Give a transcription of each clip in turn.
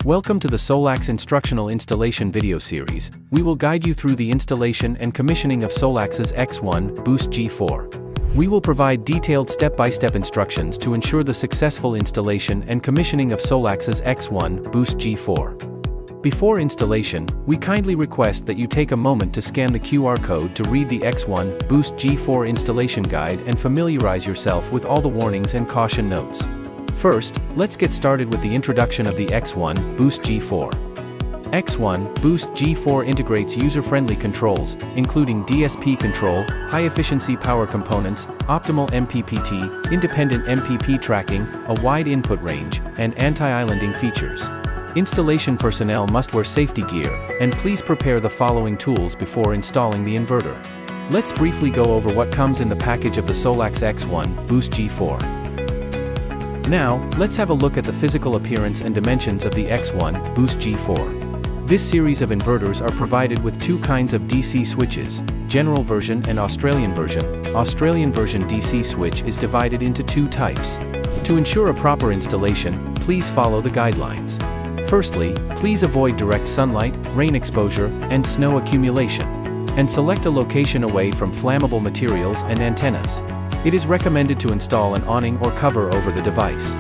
Welcome to the SolaX instructional installation video series. We will guide you through the installation and commissioning of SolaX's X1-BOOST G4. We will provide detailed step-by-step instructions to ensure the successful installation and commissioning of SolaX's X1-BOOST G4. Before installation, we kindly request that you take a moment to scan the QR code to read the X1-BOOST G4 installation guide and familiarize yourself with all the warnings and caution notes. First, let's get started with the introduction of the X1-BOOST G4. X1-BOOST G4 integrates user-friendly controls, including DSP control, high-efficiency power components, optimal MPPT, independent MPP tracking, a wide input range, and anti-islanding features. Installation personnel must wear safety gear, and please prepare the following tools before installing the inverter. Let's briefly go over what comes in the package of the SolaX X1-BOOST G4. Now, let's have a look at the physical appearance and dimensions of the X1-BOOST G4. This series of inverters are provided with two kinds of DC switches, General version and Australian version. Australian version DC switch is divided into two types. To ensure a proper installation, please follow the guidelines. Firstly, please avoid direct sunlight, rain exposure, and snow accumulation. And select a location away from flammable materials and antennas. It is recommended to install an awning or cover over the device.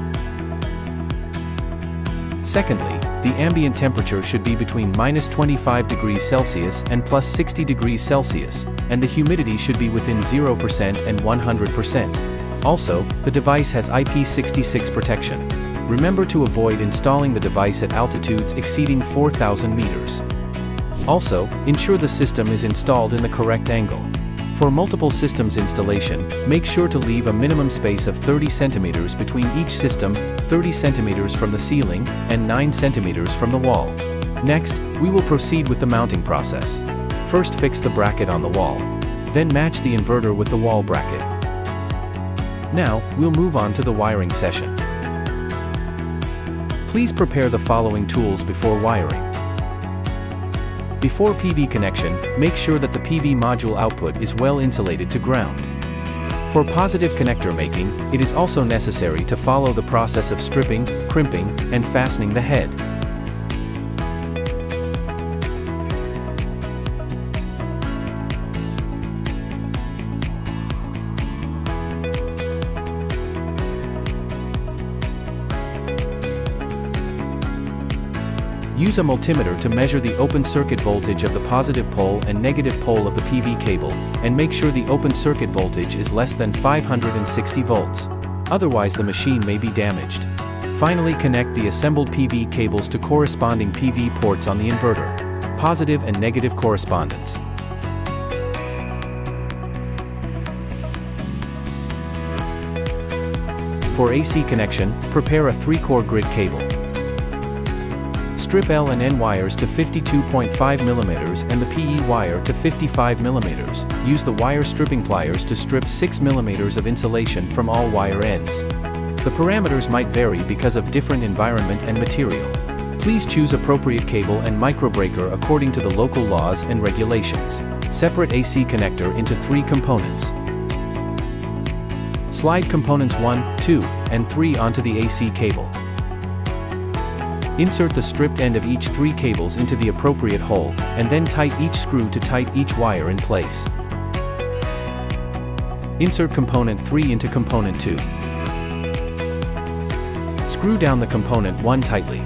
Secondly, the ambient temperature should be between -25 degrees Celsius and +60 degrees Celsius, and the humidity should be within 0% and 100%. Also, the device has IP66 protection. Remember to avoid installing the device at altitudes exceeding 4,000 meters. Also, ensure the system is installed in the correct angle. For multiple systems installation, make sure to leave a minimum space of 30 centimeters between each system, 30 centimeters from the ceiling, and 9 centimeters from the wall. Next, we will proceed with the mounting process. First, fix the bracket on the wall. Then match the inverter with the wall bracket. Now, we'll move on to the wiring session. Please prepare the following tools before wiring. Before PV connection, make sure that the PV module output is well insulated to ground. For positive connector making, it is also necessary to follow the process of stripping, crimping, and fastening the head. Use a multimeter to measure the open circuit voltage of the positive pole and negative pole of the PV cable, and make sure the open circuit voltage is less than 560 volts. Otherwise the machine may be damaged. Finally, connect the assembled PV cables to corresponding PV ports on the inverter. Positive and negative correspondence. For AC connection, prepare a 3-core grid cable. Strip L and N wires to 52.5 mm and the PE wire to 55 mm. Use the wire stripping pliers to strip 6 mm of insulation from all wire ends. The parameters might vary because of different environment and material. Please choose appropriate cable and microbreaker according to the local laws and regulations. Separate AC connector into 3 components. Slide components 1, 2, and 3 onto the AC cable. Insert the stripped end of each 3 cables into the appropriate hole, and then tighten each screw to tighten each wire in place. Insert component 3 into component 2. Screw down the component 1 tightly.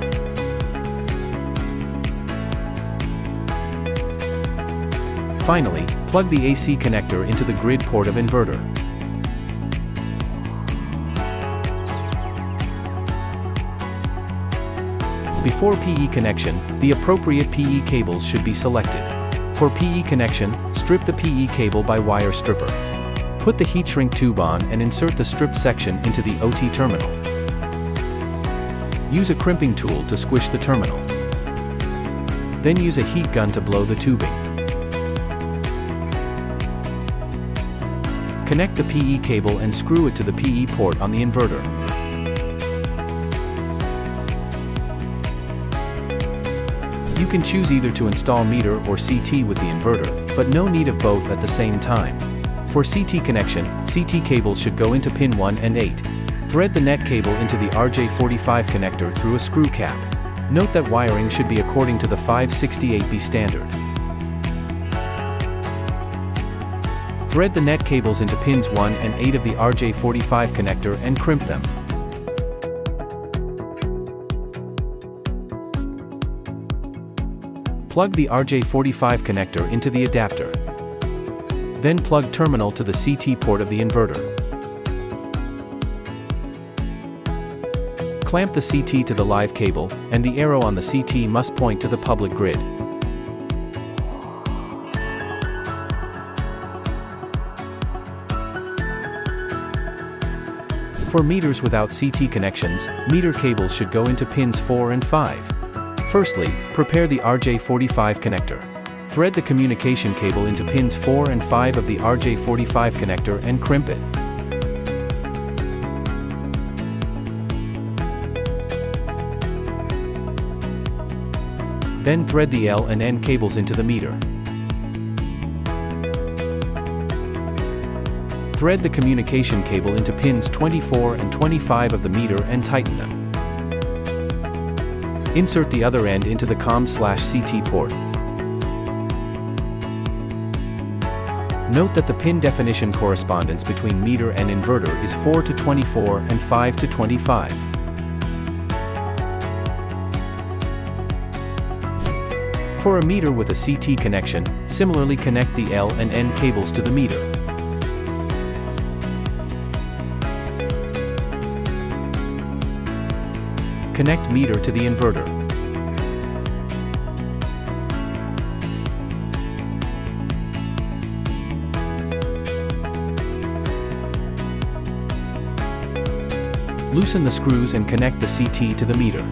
Finally, plug the AC connector into the grid port of inverter. Before PE connection, the appropriate PE cables should be selected. For PE connection, strip the PE cable by wire stripper. Put the heat shrink tube on and insert the stripped section into the OT terminal. Use a crimping tool to squish the terminal. Then use a heat gun to blow the tubing. Connect the PE cable and screw it to the PE port on the inverter. You can choose either to install meter or CT with the inverter, but no need of both at the same time. For CT connection, CT cables should go into pin 1 and 8. Thread the net cable into the RJ45 connector through a screw cap. Note that wiring should be according to the 568B standard. Thread the net cables into pins 1 and 8 of the RJ45 connector and crimp them. Plug the RJ45 connector into the adapter. Then plug terminal to the CT port of the inverter. Clamp the CT to the live cable, and the arrow on the CT must point to the public grid. For meters without CT connections, meter cables should go into pins 4 and 5. Firstly, prepare the RJ45 connector. Thread the communication cable into pins 4 and 5 of the RJ45 connector and crimp it. Then thread the L and N cables into the meter. Thread the communication cable into pins 24 and 25 of the meter and tighten them. Insert the other end into the COM/CT port. Note that the pin definition correspondence between meter and inverter is 4 to 24 and 5 to 25. For a meter with a CT connection, similarly connect the L and N cables to the meter. Connect meter to the inverter. Loosen the screws and connect the CT to the meter.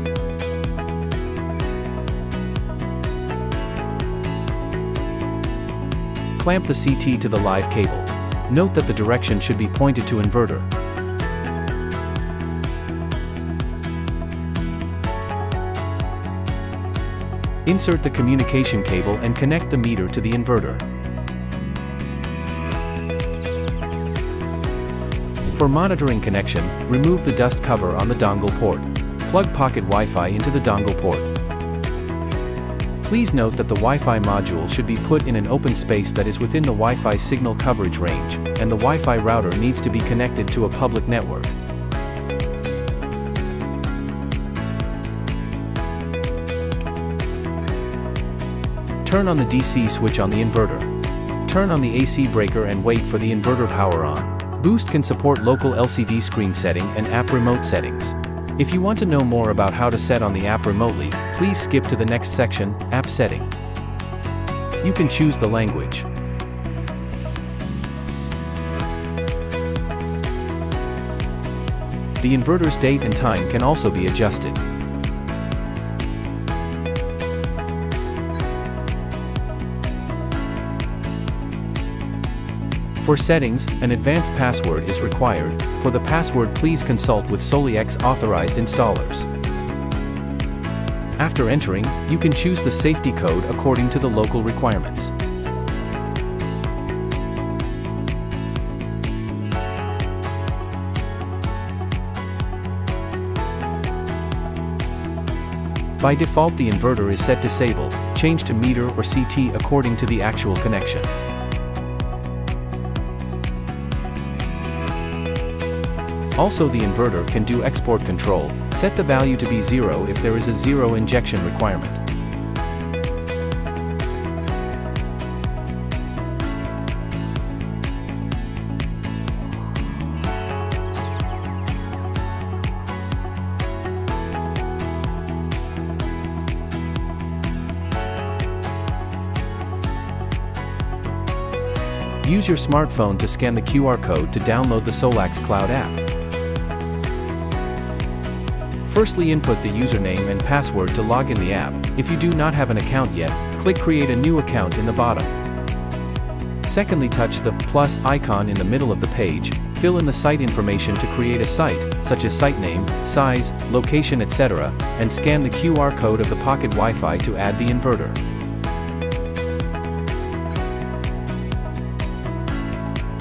Clamp the CT to the live cable. Note that the direction should be pointed to inverter. Insert the communication cable and connect the meter to the inverter. For monitoring connection, remove the dust cover on the dongle port. Plug pocket Wi-Fi into the dongle port. Please note that the Wi-Fi module should be put in an open space that is within the Wi-Fi signal coverage range, and the Wi-Fi router needs to be connected to a public network. Turn on the DC switch on the inverter. Turn on the AC breaker and wait for the inverter power on. Boost can support local LCD screen setting and app remote settings. If you want to know more about how to set on the app remotely, please skip to the next section, App Setting. You can choose the language. The inverter's date and time can also be adjusted. For settings, an advanced password is required. For the password, please consult with SolaX authorized installers. After entering, you can choose the safety code according to the local requirements. By default, the inverter is set disabled. Change to meter or CT according to the actual connection. Also, the inverter can do export control. Set the value to be 0 if there is a 0 injection requirement. Use your smartphone to scan the QR code to download the SolaX Cloud app. Firstly, input the username and password to log in the app. If you do not have an account yet, click Create a new account in the bottom. Secondly, touch the plus icon in the middle of the page. Fill in the site information to create a site, such as site name, size, location, etc., and scan the QR code of the pocket Wi-Fi to add the inverter.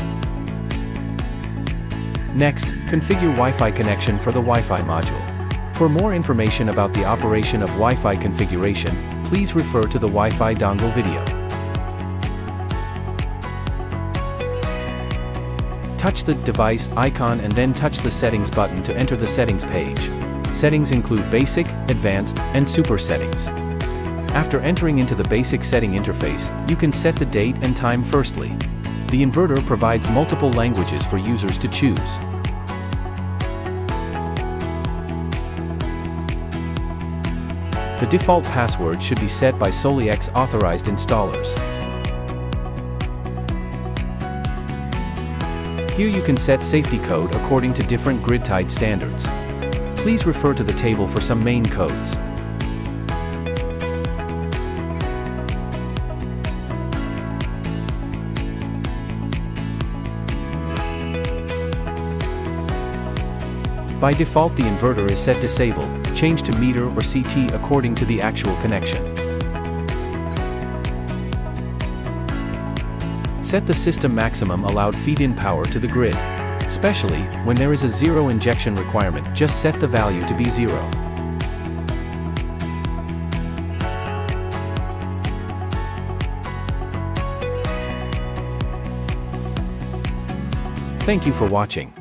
Next, configure Wi-Fi connection for the Wi-Fi module. For more information about the operation of Wi-Fi configuration, please refer to the Wi-Fi dongle video. Touch the device icon and then touch the settings button to enter the settings page. Settings include basic, advanced, and super settings. After entering into the basic setting interface, you can set the date and time firstly. The inverter provides multiple languages for users to choose. The default password should be set by SolaX authorized installers. Here you can set safety code according to different grid-tied standards. Please refer to the table for some main codes. By default, the inverter is set disable. Change to meter or CT according to the actual connection. Set the system maximum allowed feed-in power to the grid. Especially, when there is a zero injection requirement, just set the value to be 0. Thank you for watching.